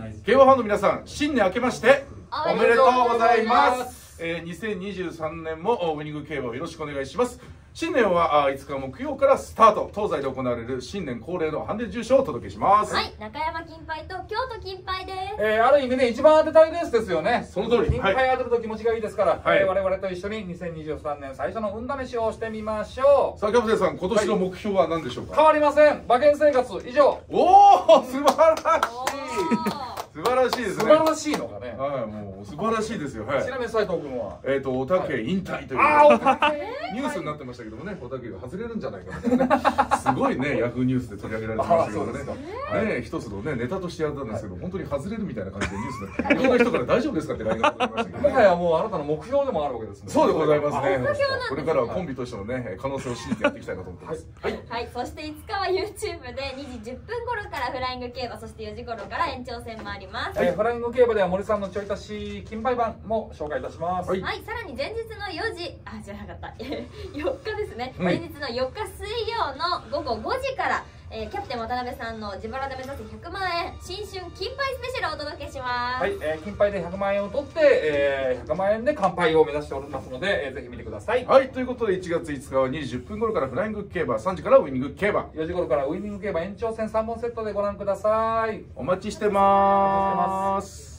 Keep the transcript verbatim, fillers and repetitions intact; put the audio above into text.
競馬ファンの皆さん、新年明けましておめでとうございます。えー、にせんにじゅうさんねんもウイニング競馬をよろしくお願いします。新年はいつか木曜からスタート、東西で行われる新年恒例のハンデ重賞をお届けします。 はい、中山金杯と京都金杯です。 えー、ある意味ね、一番当てたいレースですよね。 その通り。 金杯当てると気持ちがいいですから、 はい、 えー、我々と一緒ににせんにじゅうさんねん最初の運試しをしてみましょう。 さあ、キャプテンさん、今年の目標は何でしょうか。 変わりません。馬券生活以上。 おお、素晴らしい。素晴らしいですね。 素晴らしいのかね。 はい、もう素晴らしいですよ。はい。 ちなみに斉藤君は、 えっと、おたけ引退という。 ああ、おたけ。 ニュースになってましたけどもね、おたけが外れるんじゃないかみたいなね。すごいね、ヤフーニュースで取り上げられてましたけどね。ね、一つのね、ネタとしてやったんですけど、本当に外れるみたいな感じでニュースで。いろんな人から大丈夫ですかって ライン が届きましたけど。 もはやもうあなたの目標でもあるわけですね。 そうでございますね。これからはコンビとしてのね、可能性を信じてやっていきたいなと思ってます。 はい。はい、そしていつかは YouTube でにじじゅっぷん頃からフライング競馬、そしてよじ頃から延長戦もあります。 はい、フライング競馬では森さんのちょい足し金杯版も紹介いたします。 はい、はい、さらに前日のよじ、あ、じゃなかった、よっかですね、うん、前日のよっか水曜のごごごじから、えー、キャプテン渡辺さんの自腹で目指すひゃくまんえん新春金杯スペシャルをお届けします。 はい、えー、金杯でひゃくまんえんを取って、えー、ひゃくまんえんで乾杯を目指しておりますので、えー、ぜひ見てください。 はい、ということでいちがついつかはにじじゅっぷん頃からフライング競馬、さんじからウイニング競馬、 よじ頃からウイニング競馬延長戦さんぼんセットでご覧ください。 お待ちしてます。